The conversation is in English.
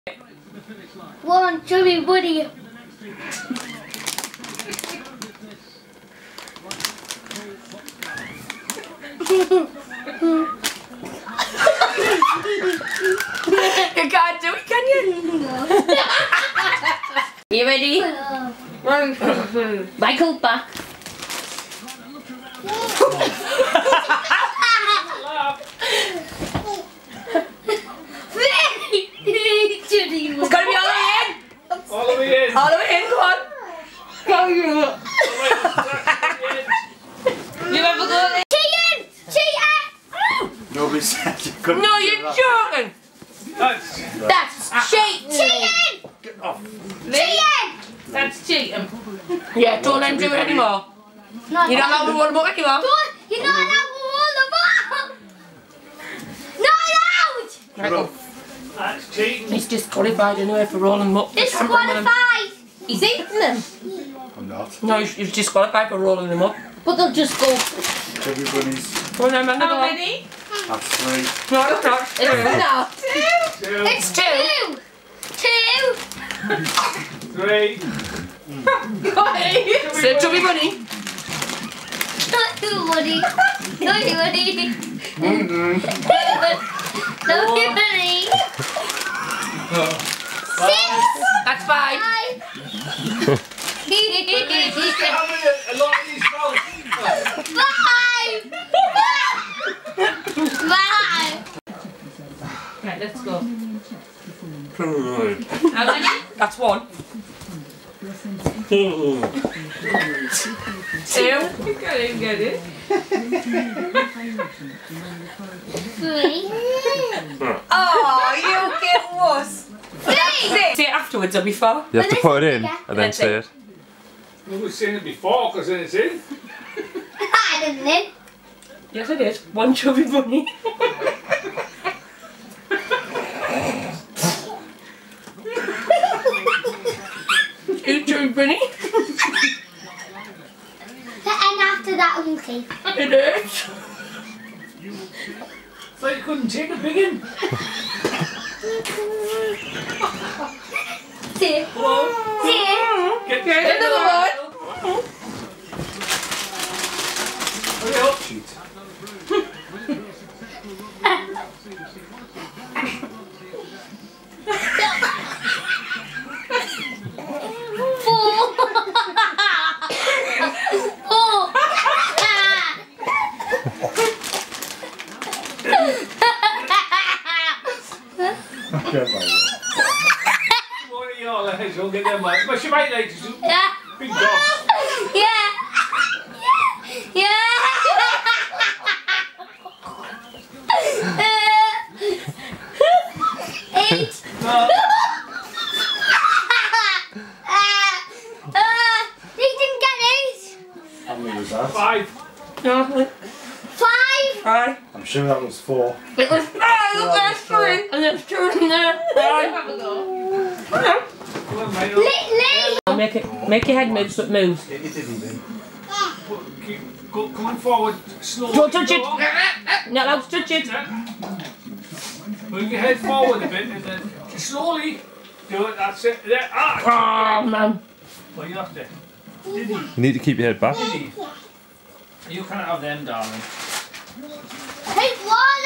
One Chubby Bunny. You can't do it, can you? No. You ready? Michael back. It's gotta be all the way in. All the way in. All the way in, come on. Go you. You ever go there? Cheating! Cheating! Nobody said you couldn't. No, you're joking. That's cheating! Get off. Cheating! That's cheating. Yeah, don't let him do it anymore. Not You're not allowed to roll them up anymore. You're not allowed to roll the ball! Not allowed! Right, go. That's cheating. He's disqualified anyway for rolling them up. Disqualified! He's eating them. I'm not. No, he's disqualified for rolling them up. But they'll just go. Chubby Bunnies. Go on then, man. How many? That's 3. No, it's not. It's Two. It's two! Two! 3. Go ahead. Say Chubby Bunny. Not you, Woody. Not you, Woody. Not you, Woody. 6! That's 5. How many? A lot of these rolls. 5! 5! Right, let's go. How How many? That's 1. 2. You can't even get it. 3. Oh, you get worse. 3! Say it afterwards or before. You have to put it in Yeah. and then say it. We were saying it before because then it's in. I didn't know. Yes, it is. 1 Chubby Bunny. 2 Chubby Bunny. And after that, okay. It is. So you couldn't take a big one. 2. 2. Get Another one. Hurry up, cheat. Get by you. One of your legs will get them legs. But your right legs is Yeah. big dogs. Yeah. Yeah. Eight. No. He didn't get eight. How many was that? 5. No. 5. 5. I'm sure that was 4. It was 5. Look, there's 3. And there's 2 in there. 5. Have a go. Come on, mate. Lee. Make your head move so it moves. It didn't even. Keep coming forward slowly. Don't touch Go it. on. Not allowed to touch it. Move your head forward a bit and then slowly do it. That's it. There. Ah! Oh, man. Well, you have to. Did he? You need to keep your head back. Did he? You can't have them, darling. Take 1.